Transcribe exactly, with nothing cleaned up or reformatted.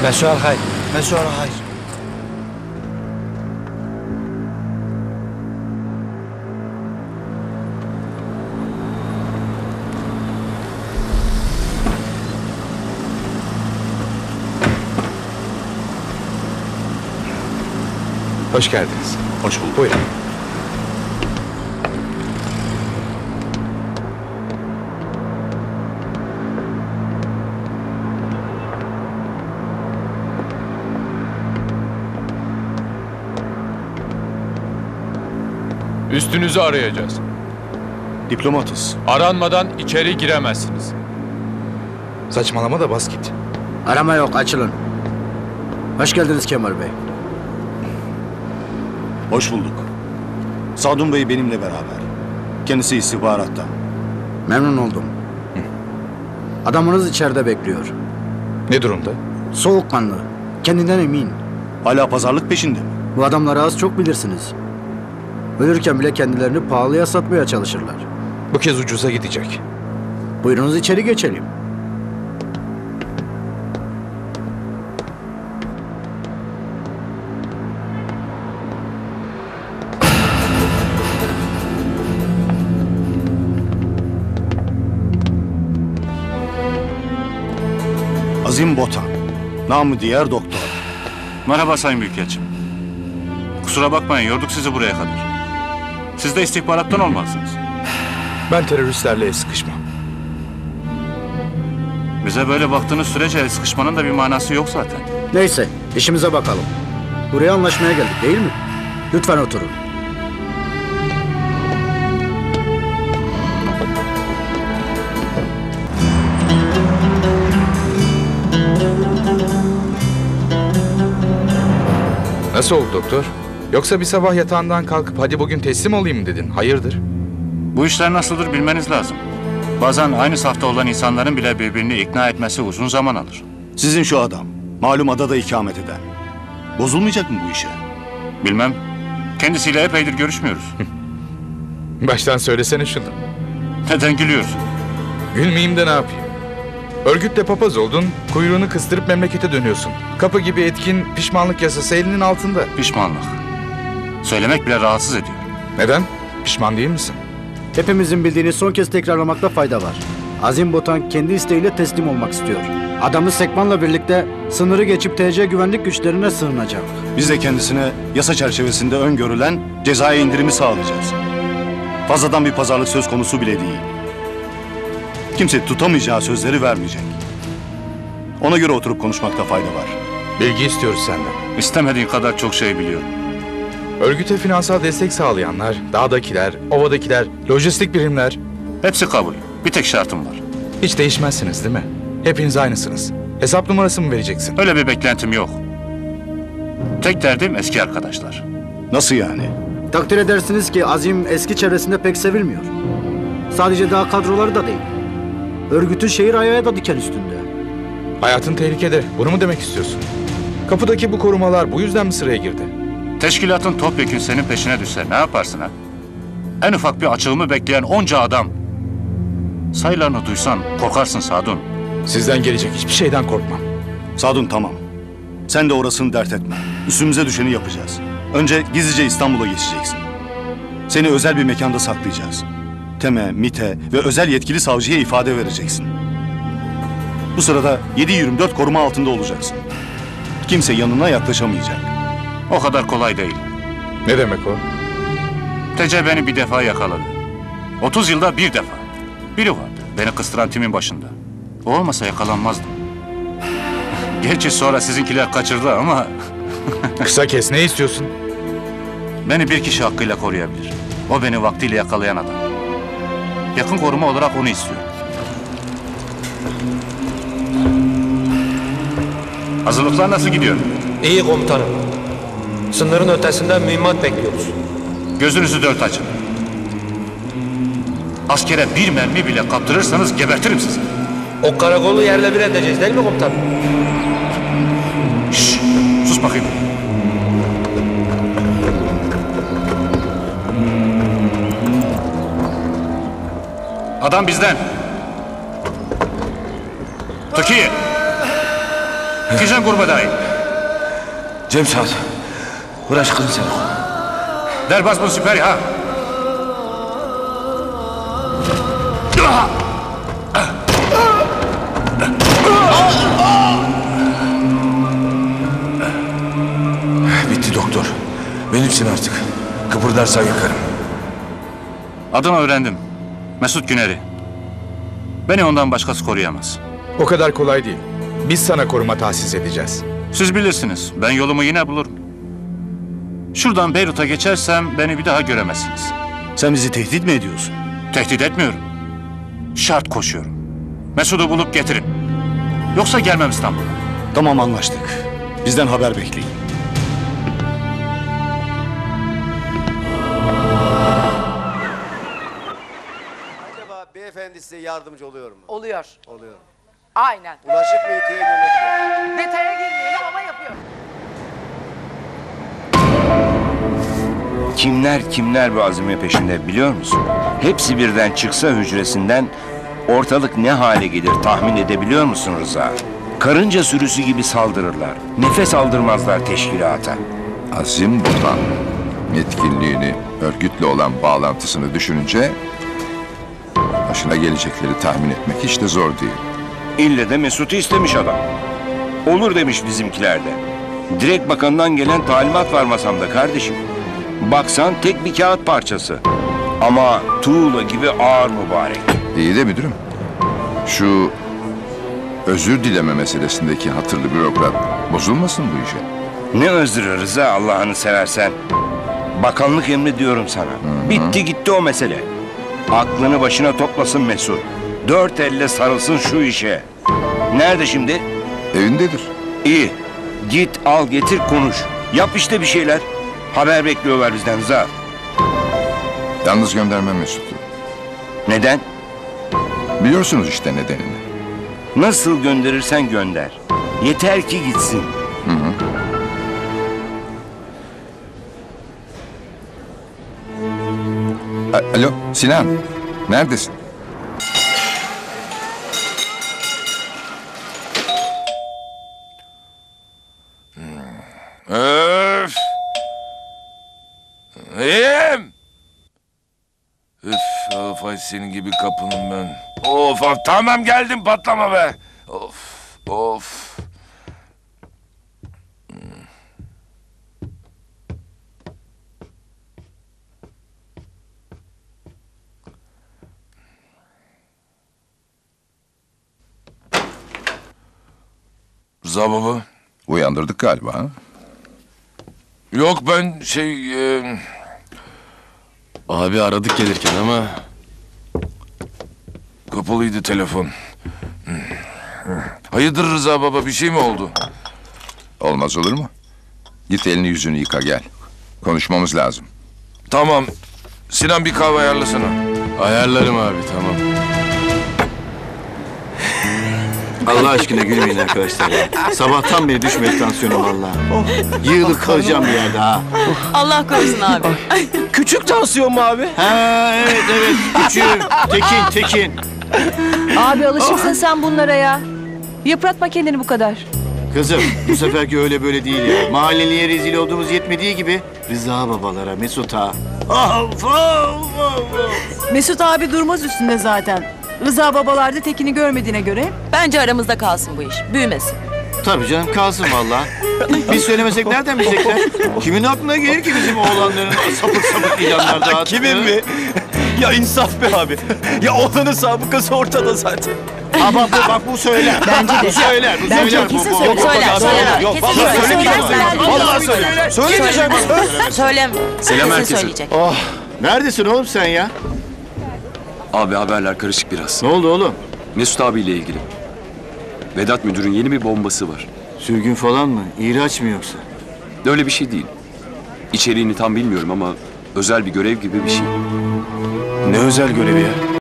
مساء الخير. مساء الخير. Hoş geldiniz. Hoş bulduk. Buyurun. Üstünüzü arayacağız. Diplomatız. Aranmadan içeri giremezsiniz. Saçmalama da bas git. Arama yok, açılın. Hoş geldiniz Kemal Bey. Hoş bulduk. Sadun Bey benimle beraber. Kendisi istihbaratta. Memnun oldum. Adamınız içeride bekliyor. Ne durumda? Soğukkanlı, kendinden emin. Hala pazarlık peşinde mi? Bu adamları az çok bilirsiniz. Ölürken bile kendilerini pahalıya satmaya çalışırlar. Bu kez ucuza gidecek. Buyurunuz içeri geçelim. Azim Botan. Namı diğer doktor. Merhaba Sayın Büyükelçim. Kusura bakmayın, yorduk sizi buraya kadar. Siz de istihbarattan olmalısınız. Ben teröristlerle el sıkışmam. Bize böyle baktığınız sürece el sıkışmanın da bir manası yok zaten. Neyse, işimize bakalım. Buraya anlaşmaya geldik değil mi? Lütfen oturun. Nasıl oldu doktor? Yoksa bir sabah yatağından kalkıp hadi bugün teslim olayım dedin. Hayırdır? Bu işler nasıldır bilmeniz lazım. Bazen aynı safta olan insanların bile birbirini ikna etmesi uzun zaman alır. Sizin şu adam. Malum adada ikamet eden. Bozulmayacak mı bu işe? Bilmem. Kendisiyle epeydir görüşmüyoruz. Baştan söylesene şunu. Neden gülüyorsun? Gülmeyeyim de ne yapayım? Örgütle papaz oldun, kuyruğunu kıstırıp memlekete dönüyorsun. Kapı gibi etkin pişmanlık yasası elinin altında. Pişmanlık. Söylemek bile rahatsız ediyor. Neden? Pişman değil misin? Hepimizin bildiğini son kez tekrarlamakta fayda var. Azim Botan kendi isteğiyle teslim olmak istiyor. Adamı Sekman'la birlikte sınırı geçip T C güvenlik güçlerine sığınacak. Biz de kendisine yasa çerçevesinde öngörülen cezai indirimi sağlayacağız. Fazladan bir pazarlık söz konusu bile değil. Kimse tutamayacağı sözleri vermeyecek. Ona göre oturup konuşmakta fayda var. Bilgi istiyoruz senden. İstemediğin kadar çok şey biliyorum. Örgüte finansal destek sağlayanlar, dağdakiler, ovadakiler, lojistik birimler. Hepsi kabul. Bir tek şartım var. Hiç değişmezsiniz değil mi? Hepiniz aynısınız. Hesap numarası mı vereceksin? Öyle bir beklentim yok. Tek derdim eski arkadaşlar. Nasıl yani? Takdir edersiniz ki Azim eski çevresinde pek sevilmiyor. Sadece daha kadroları da değil. Örgütün şehir ayağı da diken üstünde. Hayatın tehlikede. Bunu mu demek istiyorsun? Kapıdaki bu korumalar bu yüzden mi sıraya girdi? Teşkilatın topyekün senin peşine düşse ne yaparsın ha? En ufak bir açığımı bekleyen onca adam. Sayılarını duysan korkarsın Sadun. Sizden gelecek hiçbir şeyden korkmam. Sadun tamam. Sen de orasını dert etme. Üstümüze düşeni yapacağız. Önce gizlice İstanbul'a geçeceksin. Seni özel bir mekanda saklayacağız. Teme, MİT'e ve özel yetkili savcıya ifade vereceksin. Bu sırada yedi yirmi dört koruma altında olacaksın. Kimse yanına yaklaşamayacak. O kadar kolay değil. Ne demek o? T C beni bir defa yakaladı. Otuz yılda bir defa. Biri vardı beni kıstıran timin başında. O olmasa yakalanmazdım. Gerçi sonra sizinkiler kaçırdı ama... Kısa kes, ne istiyorsun? Beni bir kişi hakkıyla koruyabilir. O beni vaktiyle yakalayan adam. Yakın koruma olarak onu istiyorum. Hazırlıklar nasıl gidiyor? İyi komutanım. Sınırın ötesinden mühimmat bekliyoruz. Gözünüzü dört açın. Askere bir mermi bile kaptırırsanız gebertirim sizi. O karakolu yerle bir edeceğiz değil mi komutanım? Şşş, sus bakayım. Adam bizden. Türkiye. Kişen kurbadayı. Cem Saad. Uğraşkın sen. Derbas bu süper ha. Bitti doktor. Benimsin artık. Kıpırdarsan yakarım. Adını öğrendim. Mesut Güner'i. Beni ondan başkası koruyamaz. O kadar kolay değil. Biz sana koruma tahsis edeceğiz. Siz bilirsiniz. Ben yolumu yine bulurum. Şuradan Beyrut'a geçersem beni bir daha göremezsiniz. Sen bizi tehdit mi ediyorsun? Tehdit etmiyorum. Şart koşuyorum. Mesut'u bulup getirin. Yoksa gelmem İstanbul'a. Tamam, anlaştık. Bizden haber bekleyin. Acaba beyefendi size yardımcı oluyor mu? Oluyor. Oluyor. Aynen. Bulaşık mı yıkıyor, yemek mi? Detaya girmeyelim ama yapıyor. Kimler kimler bu azime peşinde biliyor musun? Hepsi birden çıksa hücresinden ortalık ne hale gelir tahmin edebiliyor musun Rıza? Karınca sürüsü gibi saldırırlar. Nefes aldırmazlar teşkilata. Azim Botan yetkinliğini, örgütle olan bağlantısını düşününce başına gelecekleri tahmin etmek hiç de zor değil. İlle de Mesut'u istemiş adam. Olur demiş bizimkiler de. Direkt bakandan gelen talimat var masamda kardeşim. Baksan tek bir kağıt parçası. Ama tuğla gibi ağır mübarek. İyi de müdürüm, şu özür dileme meselesindeki hatırlı bürokrat bozulmasın bu işe. Ne özrü Rıza Allah'ını seversen. Bakanlık emri diyorum sana. Hı-hı. Bitti gitti o mesele. Aklını başına toplasın Mesut. Dört elle sarılsın şu işe. Nerede şimdi? Evindedir. İyi. Git al getir konuş. Yap işte bir şeyler. Haber bekliyorlar bizden Rıza. Yalnız göndermem Mesut'u. Neden? Biliyorsunuz işte nedenini. Nasıl gönderirsen gönder. Yeter ki gitsin. Hı hı. A- Alo Sinan, neredesin? Öf! İyiyim! Üf, of ay senin gibi kapının ben. Of, of tamam geldim patlama be. Of, of. Rıza baba. Uyandırdık galiba ha? Yok ben şey... E... Abi aradık gelirken ama... Kapalıydı telefon. Hayırdır Rıza baba bir şey mi oldu? Olmaz olur mu? Git elini yüzünü yıka gel. Konuşmamız lazım. Tamam. Sinan bir kahve ayarlasana. Ayarlarım abi tamam. Allah aşkına gülmeyin arkadaşlar ya. Sabahtan beri düşmedi tansiyonum vallahi. Yığılıp kalacağım bir yerde ha. Allah korusun abi. Küçük tansiyon mu abi? Ha evet evet küçüğüm. Tekin Tekin. Abi alışıksın sen bunlara ya. Yıpratma kendini bu kadar. Kızım bu seferki öyle böyle değil ya. Mahalleliye rezil olduğumuz yetmediği gibi Rıza babalara, Mesut'a. Of, of, of. Mesut abi durmaz üstünde zaten. Rıza babalarda Tekin'i görmediğine göre. Bence aramızda kalsın bu iş. Büyümesin. Tabii canım kalsın vallahi. Biz söylemesek nereden bilecekler? Kimin aklına gelir ki bizim oğlanların sapık sapık ilanlar dağıttığı? Kimin mi? Ya insaf be abi. Ya oğlanın sabıkası ortada zaten. Ha bak bu, bak bu söyler. Bence de. Bu söyler, bu Bence söyler. kesin bu, bu. söyler. Yok, Söyler, yok, söyler. Yok, Kesin vallahi söyler. söylemeyeceğim. Söyler. Vallahi söyler. Söylemeyeceğim. Söyleme. Selam Kesin herkese. söyleyecek. Neredesin oğlum sen ya? Abi haberler karışık biraz. Ne oldu oğlum? Mesut abiyle ilgili. Vedat müdürün yeni bir bombası var. Sürgün falan mı? İhraç mı yoksa? Öyle bir şey değil. İçeriğini tam bilmiyorum ama özel bir görev gibi bir şey. Ne özel görevi ya?